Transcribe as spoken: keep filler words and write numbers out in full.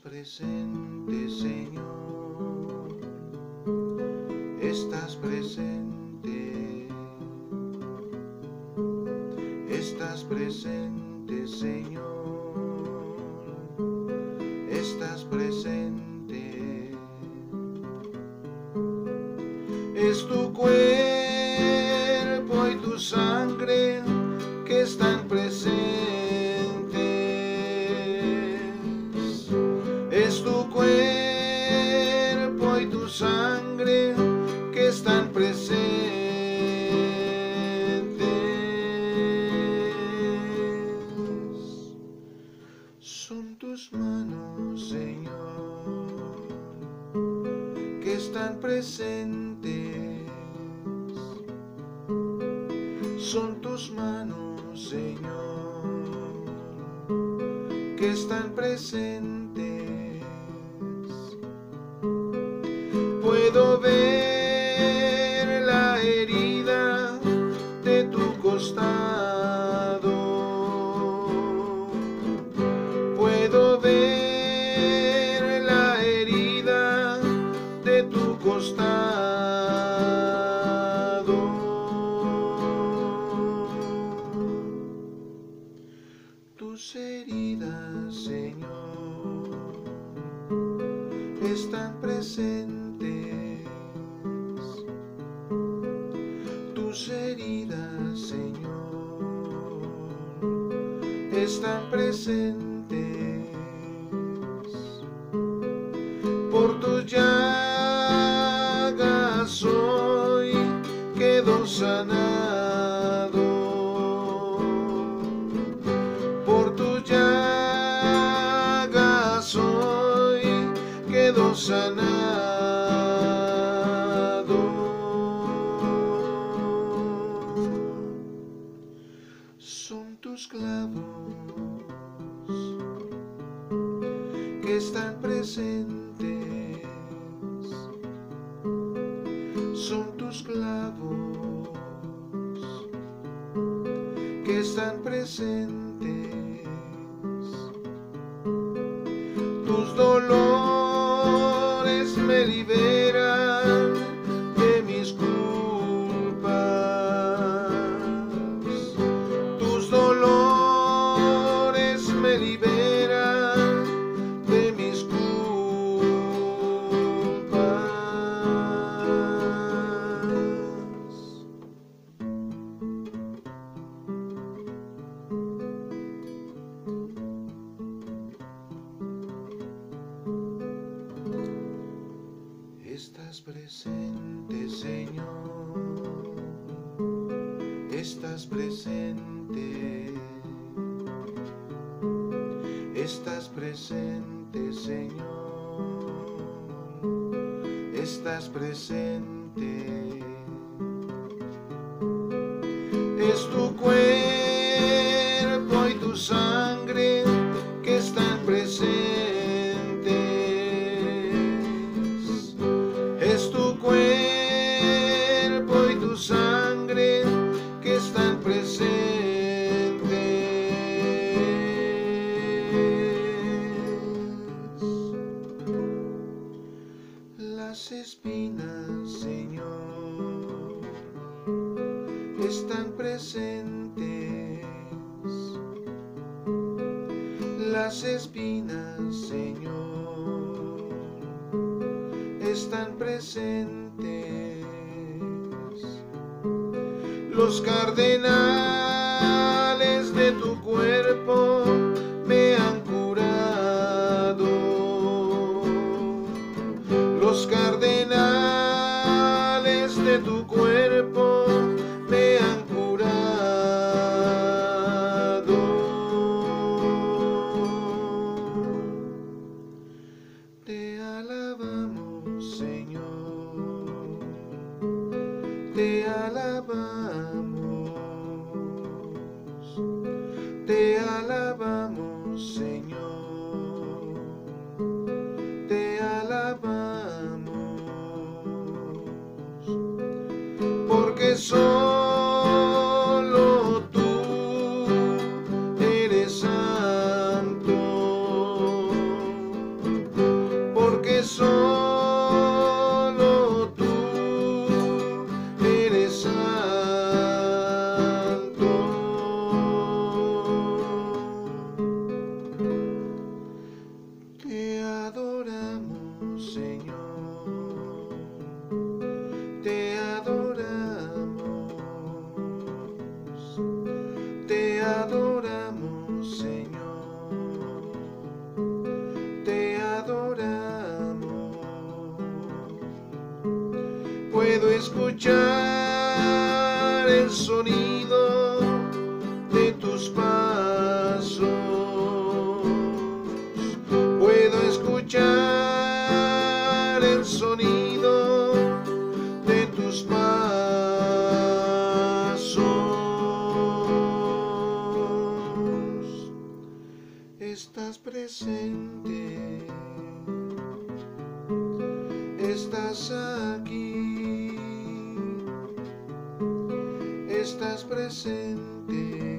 presente, Señor, estás presente, estás presente, Señor, estás presente, es tu cuerpo y tu sangre que están presentes. Es tu cuerpo y tu sangre que están presentes. Son tus manos, Señor, que están presentes. Son tus manos, Señor, que están presentes. Puedo ver la herida de tu costado. Puedo ver la herida de tu costado. Tus heridas, Señor, están presentes. Tus heridas, Señor, están presentes. Por tus llagas hoy quedo sanado. Por tus llagas hoy quedo sanado. Son tus clavos que están presentes. Son tus clavos que están presentes. Tus dolores me liberan de mis culpas. Tus dolores me liberan de mis culpas. Estás presente, Señor, estás presente, estás presente, Señor, estás presente. Es tu cuerpo y tu sangre que están presentes. Es tu cuerpo y tu sangre que están presentes. Las espinas, Señor, están presentes. Las espinas, Señor, están presentes. Los cardenales de tu cuerpo me han curado. Los cardenales de tu cuerpo me han curado. Te alabamos, Señor, te alabamos, te alabamos, Señor, te alabamos, porque solo tú eres santo. adoramos, Señor, te adoramos, te adoramos, Señor, te adoramos. Puedo escuchar el sonido de tus pasos, puedo escuchar el sonido de tus pasos. Estás presente, estás aquí, estás presente.